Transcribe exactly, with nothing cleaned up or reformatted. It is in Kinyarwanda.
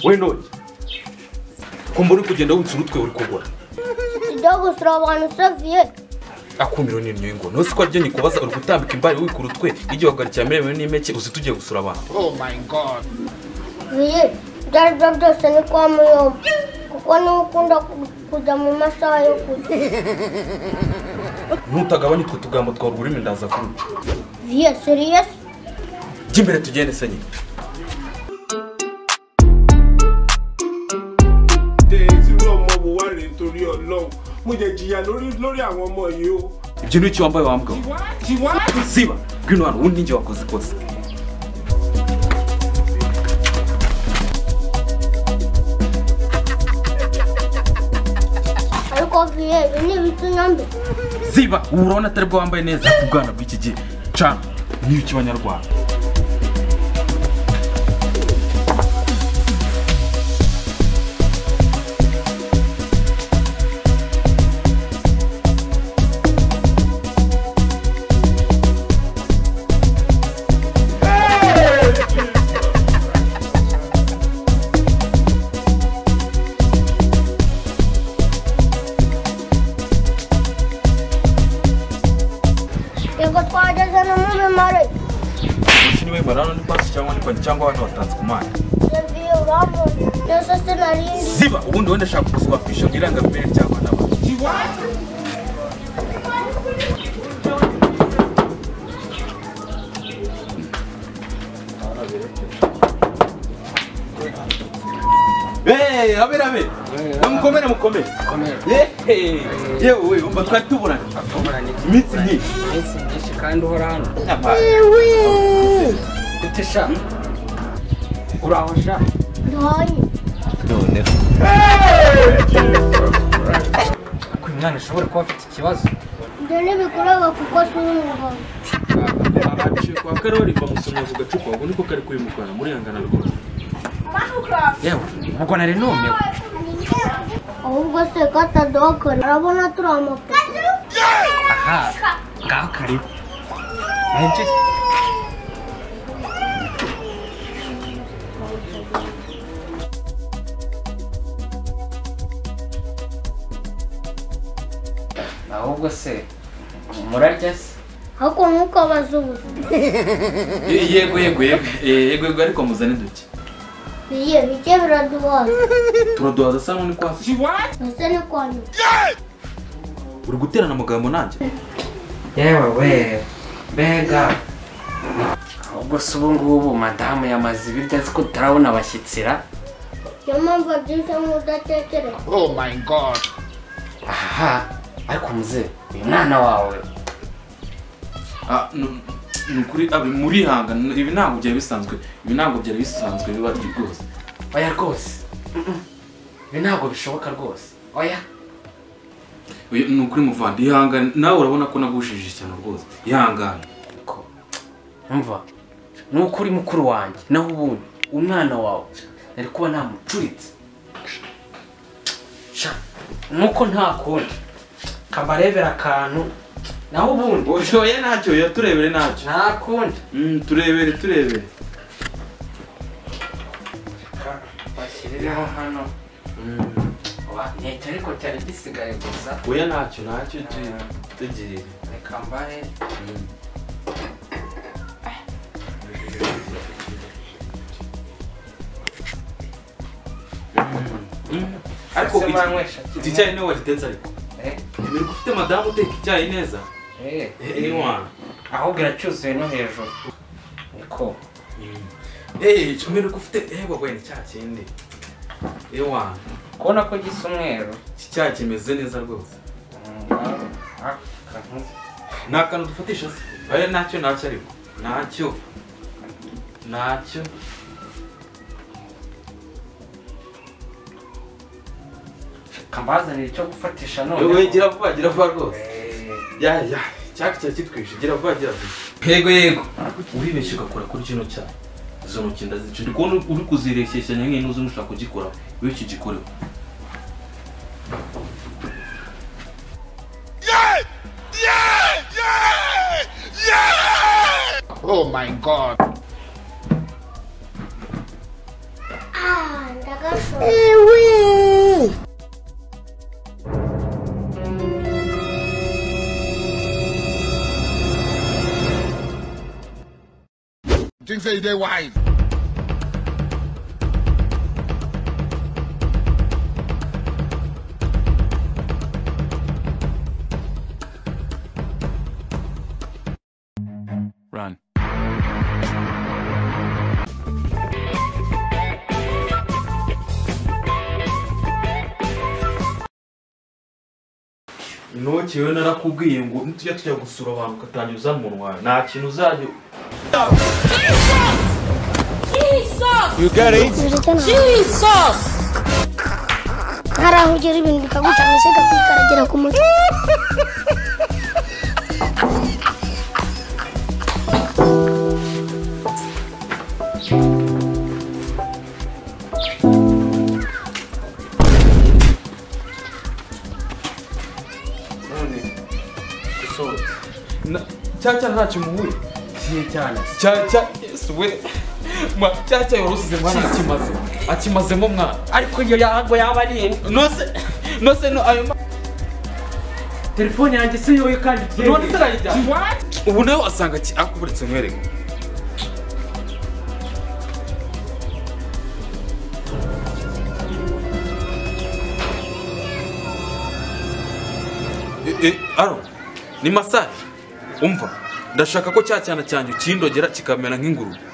we none ko mbona kugenda wutse urutwe uri kugura idogo sirabana Saviye akumiro ni nyingo no siko aryo nikubaza uri gutambika imbari wikurutwe ijye wagarikira merewe n'imeke uzi tugiye gusura abantu. Oh my god. Viye byari byose ni kwa muyomba kuko ni ukunda kujya mu masaha yo kujya ntutagabanye twe tugambo twa rugurimi ndaza kuri Viye serious jimbere tugende senyi Torí Ọlọ́run mo jẹ jìyà lórí lórí àwọn ọmọ yìí o. ibyo ni cyo wambaye wambwa siba gwino hano undi nje wakoze kose ariko Viye ni bitunambe siba urona atari bwo wambaye neza kubwana bw'iki gihe cana niyo cy'abanyarwanda. yego twageze no mu mare Ushini we marano ni pasi cyangwa ni kwa cyangwa abantu batanze kumana. Viye urabona neza senarindi Siba ubundi wenda shaka kuswapisha ngiranga mbere cyangwa naba. Hey, abera abe. Namukomere mukomere. Eh, yewe umba twatuburana. Tuburana Imitsi myinshi. iminsi myinshi kandi uhora hano. ewe Ute sha? Uraho sha? ndoye None. Ko umwana ashobora kuba afite ikibazo. ndene bikuraga kuko suri mu Abaciye kwa Karoli bamusomye ku gacupa ubu niko kari kuri mukwana muri hangana rwose. Yewe, ubwo nari numiwe. ahubwo se katadokora arabona turi amafoto Aha, ngaho karibu. Nje. Ahubwo se murarya se? ariko ntukabaze ubusa Yego yego yego yego yego ariko muzane duke. Viye bike biraduhaza Turaduhaza sana ni kwasi. ese ni kwani Uri guterana amagambo nanjye. Yewe we, mbega. Ahubwo se ubu ngubu madamu yamaze ibiryo azi ko tutarabona abashyitsira. niyo mpamvu byiza nk'udatekereza Oh my god. Aha, ariko muze, uyu mwana wawe. Ah, nukuri abi muri hanga ibi ntabwo byari bisanzwe. Ibi ntabwo byari bisanzwe biba rwose. Oya rwose. Ibi ntabwo bishoboka rwose. Oya. Uyu nukuri muvandi ihanga nawe urabona ko nagushije cyane rwose. Ihangane. Ko umva. Nukuri mukuru wanjye naho ubundi umwana wawe nari kuba namucuritse. Sha, nuko nta kundi. Kabarebera akantu naho ubundi Oshoye ntacyo yaturebere ntacyo. nta kundi. Mm turebere turebere. Bashyirireho hano. Wa, ntacyo ariko cyari gisigaye gusa. Oya ntacyo ntacyo tugirire. Reka mbahe. Ariko Ese banywesha iki cyayi niwe wagitetse ariko. Eh, Biri gufite madamu uteka icyayi neza. eh. Eh wana. Ahubwo iracyuzuye no hejuru. Niko. Eh chumero gufite eh bagwe ni cyakindi. Eh wana. Kubona ko gisa umweru. Iki cyayi kimeze neza rwose. Nakantu dufatisha se. Oya ntacyo ntacyo ariko. Ntacyo. Ntacyo. Kambazanira icyo gufatisha none. Ewe gira vuba gira vuba rwose. Ya ya cyaki cya kitwishe gira vuba gira vuba. Yego yego. Uribeshye ugakora kuri kino cyayi. Izo ntoki ndazica ndi kubona uri kuzireshyeshanya nk'intuzi nushaka kugikora. Iwe kigikoreho. Oh my god. ah Ewe. Think say they wise. Run. Intoki yewe narakubwiye ngo nitujya tujya gusura abantu ukatanyuza mu munwa nta kintu uzajya You got it? Jesus! Haraho ugera ibintu bikaguca mwese kakwikaragera ku mutwe. Chacha ntacyo muhuye kiye cyane Chacha Yesu we ma Chacha yorusize mwana akimaze akimazemo mwana ariko iyo yago yaba ari nose nose no ayo telefone yanjye se yoye kandi none se rayijya ubu nawe asanga akuburetse mwereke eh eh aro ni masaje umva ndashaka ko cya cyana cyanjye ukindogera kikamera nk'inguru